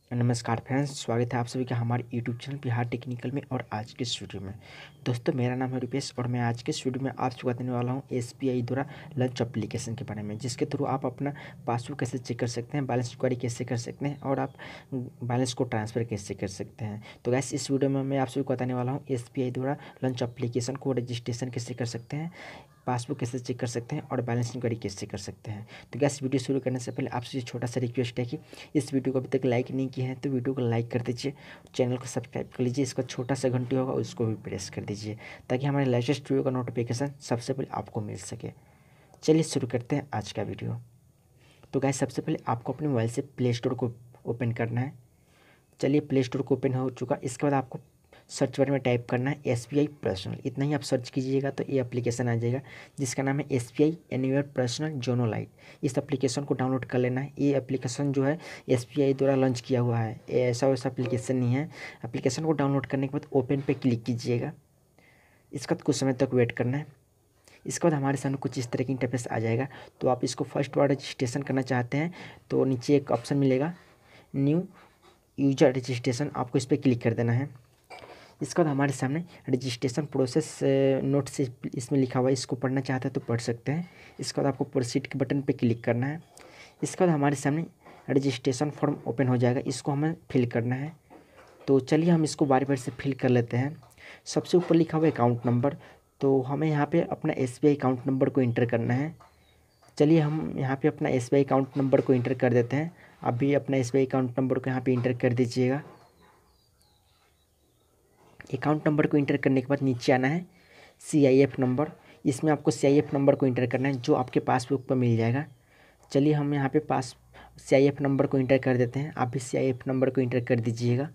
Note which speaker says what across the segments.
Speaker 1: नमस्कार फ्रेंड्स, स्वागत है आप सभी का हमारे यूट्यूब चैनल बिहार टेक्निकल में। और आज के इस वीडियो में दोस्तों मेरा नाम है रुपेश और मैं आज के इस वीडियो में आपको बताने वाला हूं एसबीआई द्वारा लंच एप्लीकेशन के बारे में, जिसके थ्रू आप अपना पासबुक कैसे चेक कर सकते हैं, बैलेंस इंक्वायरी कैसे कर सकते हैं और आप बैलेंस को ट्रांसफ़र कैसे कर सकते हैं। तो गैस इस वीडियो में मैं आप सभी को बताने वाला हूँ एसबीआई द्वारा लंच एप्लीकेशन को रजिस्ट्रेशन कैसे कर सकते हैं, पासबुक कैसे चेक कर सकते हैं और बैलेंस इंक्वायरी कैसे कर सकते हैं। तो गैस वीडियो शुरू करने से पहले आपसे छोटा सा रिक्वेस्ट है कि इस वीडियो को अभी तक लाइक नहीं किया है तो वीडियो को लाइक कर दीजिए, चैनल को सब्सक्राइब कर लीजिए, इसका छोटा सा घंटी होगा उसको भी प्रेस कर दीजिए ताकि हमारे लेटेस्ट वीडियो का नोटिफिकेशन सबसे पहले आपको मिल सके। चलिए शुरू करते हैं आज का वीडियो। तो गैस सबसे पहले आपको अपने मोबाइल से प्ले स्टोर को ओपन करना है। चलिए प्ले स्टोर को ओपन हो चुका। इसके बाद आपको सर्च बार में टाइप करना है एसबीआई पर्सनल। इतना ही आप सर्च कीजिएगा तो ये एप्लीकेशन आ जाएगा जिसका नाम है SBI anywhere personal YONO lite. इस एप्लीकेशन को डाउनलोड कर लेना है। ये एप्लीकेशन जो है एसबीआई द्वारा लॉन्च किया हुआ है, ये ऐसा वैसा एप्लीकेशन नहीं है। एप्लीकेशन को डाउनलोड करने के बाद ओपन पे क्लिक कीजिएगा। इसका कुछ समय तक वेट करना है। इसके बाद हमारे सामने कुछ इस तरह की इंटरफेस आ जाएगा। तो आप इसको फर्स्ट बार रजिस्ट्रेशन करना चाहते हैं तो नीचे एक ऑप्शन मिलेगा न्यू यूजर रजिस्ट्रेशन, आपको इस पर क्लिक कर देना है। इसके बाद हमारे सामने रजिस्ट्रेशन प्रोसेस नोट से इसमें लिखा हुआ है, इसको पढ़ना चाहते हैं तो पढ़ सकते हैं। इसके बाद आपको प्रोसीड के बटन पे क्लिक करना है। इसके बाद हमारे सामने रजिस्ट्रेशन फॉर्म ओपन हो जाएगा, इसको हमें फिल करना है। तो चलिए हम इसको बारी बारी से फिल कर लेते हैं। सबसे ऊपर लिखा हुआ है अकाउंट नंबर, तो हमें यहाँ पे अपना एसबीआई अकाउंट नंबर को इंटर करना है। चलिए हम यहाँ पे अपना एसबीआई अकाउंट नंबर को इंटर कर देते हैं। आप भी अपना एसबीआई अकाउंट नंबर को यहाँ पे इंटर कर दीजिएगा। अकाउंट नंबर को इंटर करने के बाद नीचे आना है सीआईएफ नंबर। इसमें आपको सीआईएफ नंबर को इंटर करना है जो आपके पासबुक पर मिल जाएगा। चलिए हम यहाँ पे पास सीआईएफ नंबर को इंटर कर देते हैं। आप भी सीआईएफ नंबर को इंटर कर दीजिएगा।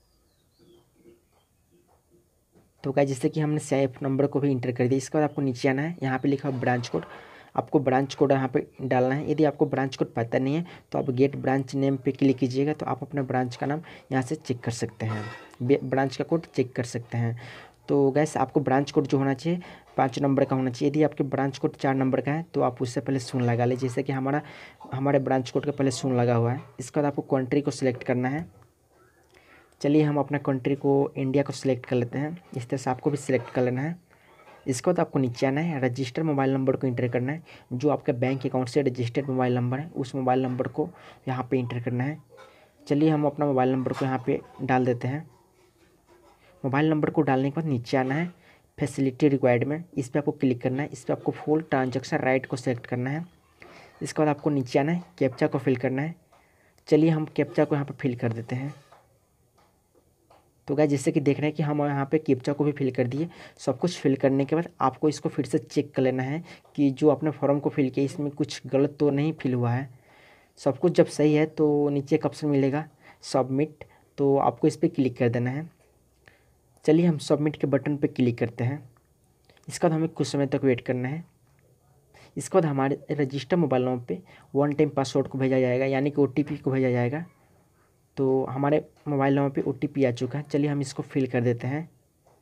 Speaker 1: तो क्या जैसे कि हमने सीआईएफ नंबर को भी इंटर कर दिया। इसके बाद आपको नीचे आना है, यहाँ पे लिखा है ब्रांच कोड। आपको ब्रांच कोड यहाँ पे डालना है। यदि आपको ब्रांच कोड पता नहीं है तो आप गेट ब्रांच नेम पे क्लिक कीजिएगा तो आप अपना ब्रांच का नाम यहाँ से चेक कर सकते हैं, ब्रांच का कोड चेक कर सकते हैं। तो गैस आपको ब्रांच कोड जो होना चाहिए 5 नंबर का होना चाहिए। यदि आपके ब्रांच कोड 4 नंबर का है तो आप उससे पहले शून्य लगा ले, जैसे कि हमारे ब्रांच कोड के पहले शून्य लगा हुआ है। इसके बाद आपको कंट्री को सिलेक्ट करना है। चलिए हम अपना कंट्री को इंडिया को सिलेक्ट कर लेते हैं। इस तरह से आपको भी सिलेक्ट कर लेना है। इसके बाद आपको नीचे आना है, रजिस्टर मोबाइल नंबर को इंटर करना है। जो आपका बैंक अकाउंट से रजिस्टर्ड मोबाइल नंबर है उस मोबाइल नंबर को यहाँ पे इंटर करना है। चलिए हम अपना मोबाइल नंबर को यहाँ पे डाल देते हैं। मोबाइल नंबर को डालने के बाद नीचे आना है फैसिलिटी रिक्वायरमेंट, इस पर आपको क्लिक करना है। इस पर आपको फुल ट्रांजेक्शन राइट को सेलेक्ट करना है। इसके बाद आपको नीचे आना है, कैप्चा को फिल करना है। चलिए हम कैप्चा को यहाँ पर फिल कर देते हैं। तो गाइस जैसे कि देख रहे हैं कि हम यहाँ पे कैप्चा को भी फिल कर दिए। सब कुछ फिल करने के बाद आपको इसको फिर से चेक कर लेना है कि जो आपने फॉर्म को फिल किया इसमें कुछ गलत तो नहीं फिल हुआ है। सब कुछ जब सही है तो नीचे एक ऑप्शन मिलेगा सबमिट, तो आपको इस पर क्लिक कर देना है। चलिए हम सबमिट के बटन पर क्लिक करते हैं। इसके बाद हमें कुछ समय तक वेट करना है। इसके बाद हमारे रजिस्टर मोबाइल नंबर पे वन टाइम पासवर्ड को भेजा जाएगा, यानी कि ओटीपी को भेजा जाएगा। तो हमारे मोबाइल नंबर पे ओटीपी आ चुका है। चलिए हम इसको फिल कर देते हैं।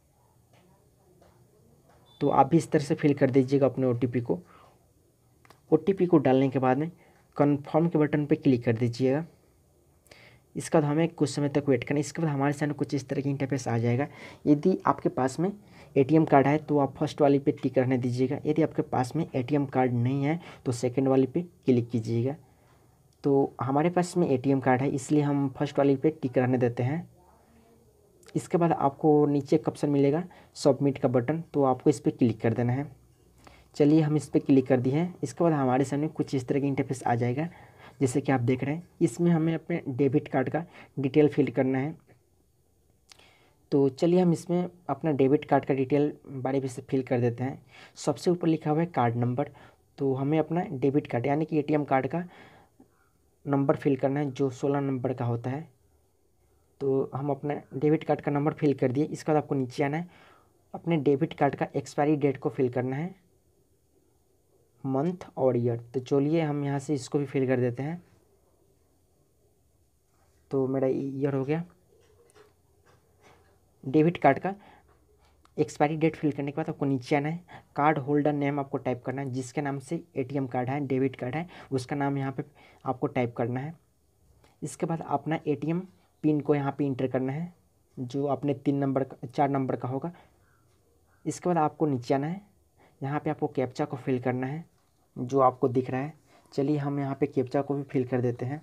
Speaker 1: तो आप भी इस तरह से फिल कर दीजिएगा अपने ओटीपी को। ओटीपी को डालने के बाद में कन्फर्म के बटन पे क्लिक कर दीजिएगा। इसके बाद हमें कुछ समय तक वेट करना है। इसके बाद हमारे सामने कुछ इस तरह की इंटरफेस आ जाएगा। यदि आपके पास में एटीएम कार्ड है तो आप फर्स्ट वाली पे टिक करने दीजिएगा। यदि आपके पास में एटीएम कार्ड नहीं है तो सेकेंड वाली पे क्लिक कीजिएगा। तो हमारे पास में एटीएम कार्ड है इसलिए हम फर्स्ट वाली पे टिक रहने देते हैं। इसके बाद आपको नीचे एक ऑप्शन मिलेगा सबमिट का बटन, तो आपको इस पर क्लिक कर देना है। चलिए हम इस पर क्लिक कर दिए हैं। इसके बाद हमारे सामने कुछ इस तरह की इंटरफेस आ जाएगा जैसे कि आप देख रहे हैं। इसमें हमें अपने डेबिट कार्ड का डिटेल फिल करना है। तो चलिए हम इसमें अपना डेबिट कार्ड का डिटेल बारी बारी से फिल कर देते हैं। सबसे ऊपर लिखा हुआ है कार्ड नंबर, तो हमें अपना डेबिट कार्ड यानी कि एटीएम कार्ड का नंबर फिल करना है जो 16 नंबर का होता है। तो हम अपना डेबिट कार्ड का नंबर फिल कर दिए। इसके बाद आपको नीचे आना है, अपने डेबिट कार्ड का एक्सपायरी डेट को फिल करना है, मंथ और ईयर। तो चलिए हम यहाँ से इसको भी फिल कर देते हैं। तो मेरा ईयर हो गया। डेबिट कार्ड का एक्सपायरी डेट फिल करने के बाद आपको नीचे आना है, कार्ड होल्डर नेम आपको टाइप करना है। जिसके नाम से एटीएम कार्ड है, डेबिट कार्ड है, उसका नाम यहाँ पे आपको टाइप करना है। इसके बाद अपना एटीएम पिन को यहाँ पे इंटर करना है, जो आपने 4 नंबर का होगा। इसके बाद आपको नीचे आना है, यहाँ पे आपको कैप्चा को फिल करना है जो आपको दिख रहा है। चलिए हम यहाँ पे कैप्चा को भी फिल कर देते हैं।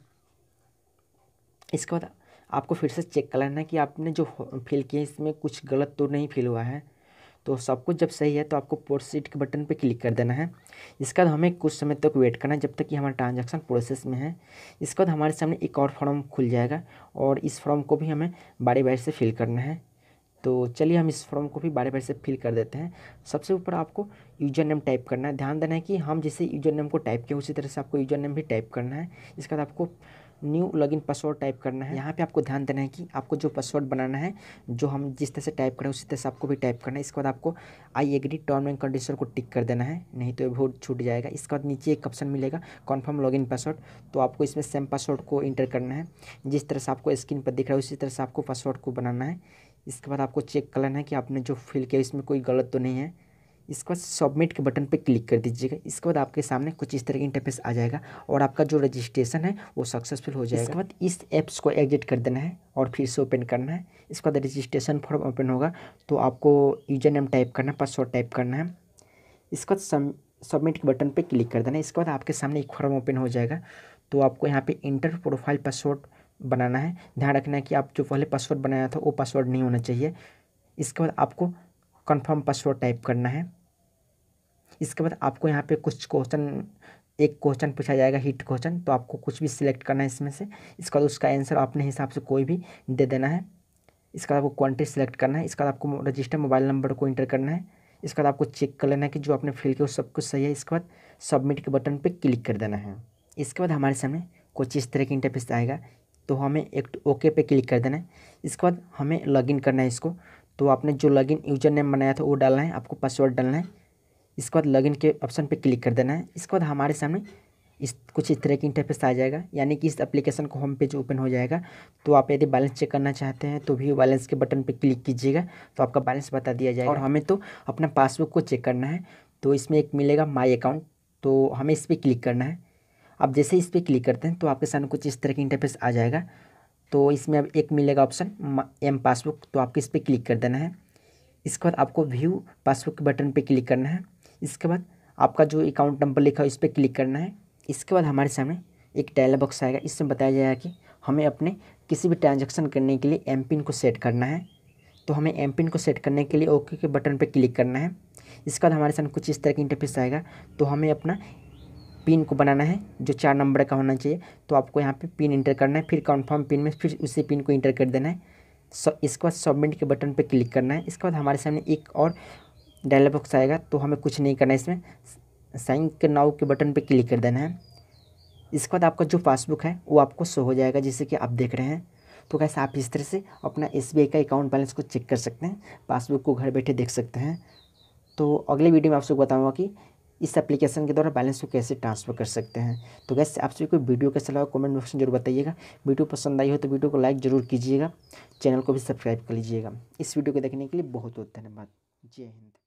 Speaker 1: इसके बाद आपको फिर से चेक कर लेना है कि आपने जो फिल किया इसमें कुछ गलत तो नहीं फिल हुआ है। तो सब कुछ जब सही है तो आपको प्रोसीड के बटन पे क्लिक कर देना है। इसके बाद हमें कुछ समय तक वेट करना है जब तक कि हमारा ट्रांजैक्शन प्रोसेस में है। इसके बाद हमारे सामने एक और फॉर्म खुल जाएगा और इस फॉर्म को भी हमें बारी बारी से फिल करना है। तो चलिए हम इस फॉर्म को भी बारी बारी से फिल कर देते हैं। सबसे ऊपर आपको यूजर नेम टाइप करना है। ध्यान देना है कि हम जैसे यूजर नेम को टाइप किए उसी तरह से आपको यूजर नेम भी टाइप करना है। इसके बाद आपको न्यू लॉगिन पासवर्ड टाइप करना है। यहाँ पे आपको ध्यान देना है कि आपको जो पासवर्ड बनाना है, जो हम जिस तरह से टाइप करें उसी तरह से आपको भी टाइप करना है। इसके बाद आपको I agree term and condition को टिक कर देना है, नहीं तो ये बहुत छूट जाएगा। इसके बाद नीचे एक ऑप्शन मिलेगा कन्फर्म लॉगिन पासवर्ड, तो आपको इसमें सेम पासवर्ड को इंटर करना है जिस तरह से आपको स्क्रीन पर दिख रहा है उसी तरह से आपको पासवर्ड को बनाना है। इसके बाद आपको चेक कर लेना है कि आपने जो फिल किया इसमें कोई गलत तो नहीं है। इसके बाद सबमिट के बटन पे क्लिक कर दीजिएगा। इसके बाद आपके सामने कुछ इस तरह की इंटरफेस आ जाएगा और आपका जो रजिस्ट्रेशन है वो सक्सेसफुल हो जाएगा। इसके बाद इस ऐप्स को एग्जिट कर देना है और फिर से ओपन करना है। इसके बाद रजिस्ट्रेशन फॉर्म ओपन होगा तो आपको यूजर नेम टाइप करना है, पासवर्ड टाइप करना है। इसके बाद सबमिट के बटन पर क्लिक कर देना है। इसके बाद आपके सामने एक फॉर्म ओपन हो जाएगा तो आपको यहाँ पे इंटर प्रोफाइल पासवर्ड बनाना है। ध्यान रखना है कि आप जो पहले पासवर्ड बनाया था वो पासवर्ड नहीं होना चाहिए। इसके बाद आपको कंफर्म पासवर्ड टाइप करना है। इसके बाद आपको यहाँ पे एक क्वेश्चन पूछा जाएगा, हिट क्वेश्चन, तो आपको कुछ भी सिलेक्ट करना है इसमें से। इसके बाद उसका आंसर अपने हिसाब से कोई भी दे देना है। इसके बाद आपको क्वांटिटी सेलेक्ट करना है। इसके बाद आपको रजिस्टर मोबाइल नंबर को इंटर करना है। इसके बाद आपको चेक कर लेना है कि जो आपने फिल किया वो सब कुछ सही है। इसके बाद सबमिट के बटन पर क्लिक कर देना है। इसके बाद हमारे सामने कुछ इस तरह की इंटरफेस आएगा तो हमें एक ओके पे क्लिक कर देना है। इसके बाद हमें लॉगिन करना है इसको, तो आपने जो लॉगिन यूजर नेम बनाया था वो डालना है, आपको पासवर्ड डालना है। इसके बाद लॉगिन के ऑप्शन पे क्लिक कर देना है। इसके बाद हमारे सामने कुछ इस तरह की इंटरफेस आ जाएगा, यानी कि इस एप्लीकेशन को होम पेज ओपन हो जाएगा। तो आप यदि बैलेंस चेक करना चाहते हैं तो भी बैलेंस के बटन पे क्लिक कीजिएगा तो आपका बैलेंस बता दिया जाएगा। और हमें तो अपना पासबुक को चेक करना है तो इसमें एक मिलेगा माई अकाउंट, तो हमें इस पर क्लिक करना है। अब जैसे इस पर क्लिक करते हैं तो आपके सामने कुछ इस तरह की इंटरफेस आ जाएगा। तो इसमें अब एक मिलेगा ऑप्शन एम पासबुक, तो आपको इस पर क्लिक कर देना है। इसके बाद आपको व्यू पासबुक के बटन पे क्लिक करना है। इसके बाद आपका जो अकाउंट नंबर लिखा है इस पर क्लिक करना है। इसके बाद हमारे सामने एक डायलॉग बॉक्स आएगा, इसमें बताया जाएगा कि हमें अपने किसी भी ट्रांजैक्शन करने के लिए एम पिन को सेट करना है। तो हमें एम पिन को सेट करने के लिए ओके के बटन पर क्लिक करना है। इसके बाद हमारे सामने कुछ इस तरह की इंटरफेस आएगा, तो हमें अपना पिन को बनाना है जो 4 नंबर का होना चाहिए। तो आपको यहाँ पे पिन इंटर करना है, फिर कन्फर्म पिन में फिर उसी पिन को इंटर कर देना है। इसके बाद सबमिट के बटन पे क्लिक करना है। इसके बाद हमारे सामने एक और डायलॉग बॉक्स आएगा, तो हमें कुछ नहीं करना है, इसमें साइन के नाउ के बटन पे क्लिक कर देना है। इसके बाद आपका जो पासबुक है वो आपको शो हो जाएगा जैसे कि आप देख रहे हैं। तो कैसे आप इस तरह से अपना SBI का अकाउंट बैलेंस को चेक कर सकते हैं, पासबुक को घर बैठे देख सकते हैं। तो अगले वीडियो में आपसे बताऊँगा कि इस एप्लीकेशन के द्वारा बैलेंस को कैसे ट्रांसफ़र कर सकते हैं। तो गैस आपसे कोई वीडियो कैसा लगा कमेंट बॉक्स में जरूर बताइएगा। वीडियो पसंद आई हो तो वीडियो को लाइक ज़रूर कीजिएगा, चैनल को भी सब्सक्राइब कर लीजिएगा। इस वीडियो को देखने के लिए बहुत बहुत धन्यवाद। जय हिंद।